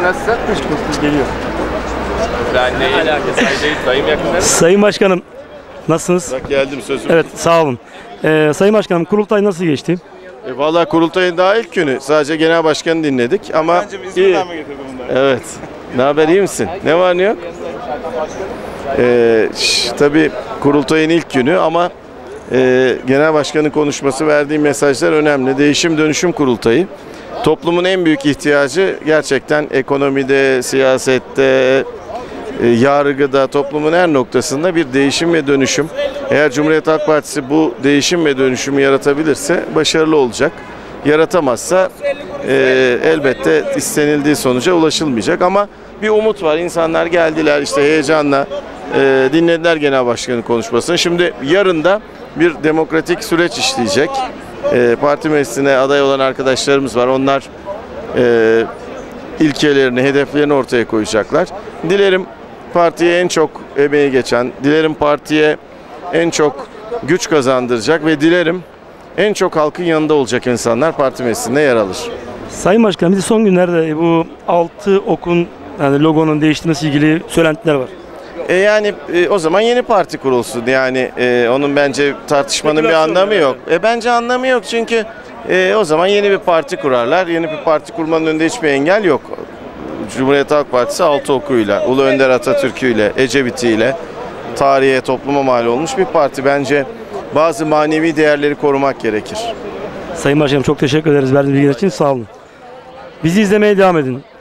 biraz sertmiş geliyor. Ben ne alakası değil, dayım yakınları. Sayın Başkanım, nasılsınız? Bak geldim sözüm. Evet, sağ olun. Sayın Başkanım, kurultay nasıl geçti? Vallahi kurultayın daha ilk günü. Sadece genel başkanı dinledik ama iyi. Evet. Ne haber, iyi misin? Ne var ne yok? Tabii kurultayın ilk günü ama genel başkanın konuşması, verdiği mesajlar önemli. Değişim dönüşüm kurultayı. Toplumun en büyük ihtiyacı gerçekten ekonomide, siyasette, yargıda, toplumun her noktasında bir değişim ve dönüşüm. Eğer Cumhuriyet Halk Partisi bu değişim ve dönüşümü yaratabilirse başarılı olacak. Yaratamazsa elbette istenildiği sonuca ulaşılmayacak. Ama bir umut var. İnsanlar geldiler işte heyecanla dinlediler genel başkanın konuşmasını. Şimdi yarın da bir demokratik süreç işleyecek. Parti meclisine aday olan arkadaşlarımız var. Onlar ilkelerini, hedeflerini ortaya koyacaklar. Dilerim partiye en çok emeği geçen, dilerim partiye en çok güç kazandıracak ve dilerim en çok halkın yanında olacak insanlar parti meclisinde yer alır. Sayın Başkanım, bir de son günlerde bu 6 okun yani logonun değiştirmesi ilgili söylentiler var. O zaman yeni parti kurulsun. Yani onun bence tartışmanın bir anlamı yok. Bence anlamı yok çünkü o zaman yeni bir parti kurarlar. Yeni bir parti kurmanın önünde hiçbir engel yok. Cumhuriyet Halk Partisi 6 okuyla, Ulu Önder Atatürk'üyle, Ecevit'iyle tarihe, topluma mal olmuş bir parti. Bence bazı manevi değerleri korumak gerekir. Sayın Başkanım, çok teşekkür ederiz verdiğiniz bilgiler için, sağ olun. Bizi izlemeye devam edin.